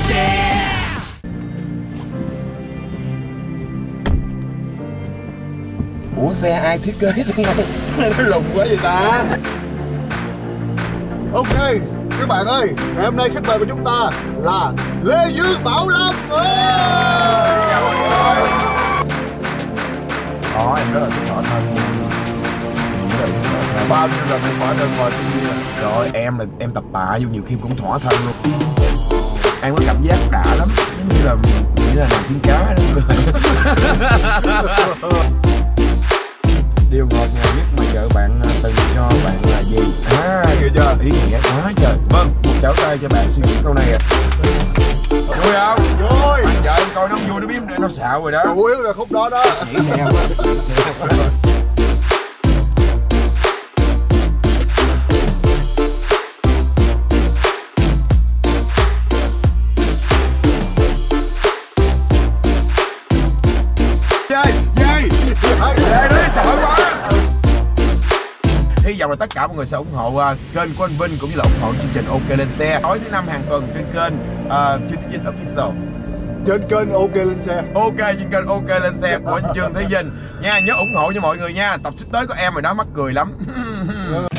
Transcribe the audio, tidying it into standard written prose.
Ủa xe ai thiết kế xe này? Nó lùng quá vậy ta. Ok, các bạn ơi, ngày hôm nay khách mời của chúng ta là Lê Dương Bảo Lâm. Đó, em rất là thích thỏa thân. Bao nhiêu lần em thỏa thân rồi chứ. Rồi em tập tạ vô nhiều khi cũng thỏa thân luôn. Em có cảm giác đã lắm, giống như là làm tiếng cá đó. Điều ngọt ngào nhất mà vợ bạn từng cho bạn là gì? Kìa chưa? Ý nghĩa quá trời. Vâng, một chảo tay cho bạn suy nghĩ câu này. Vui không? Vui. Bạn vợ em coi nó vui nó biết nó xạo rồi đó. Chủ yếu là khúc đó đó. Nghĩ nè. Hy vọng là tất cả mọi người sẽ ủng hộ kênh của anh Vinh cũng như là ủng hộ chương trình OK Lên Xe tối thứ 5 hàng tuần trên kênh Trương Thế Vinh Official. Trên kênh OK Lên Xe. Ok, trên kênh OK Lên Xe của anh Trương Thế Vinh nha, nhớ ủng hộ cho mọi người nha. Tập sắp tới có em rồi đó, mắc cười lắm.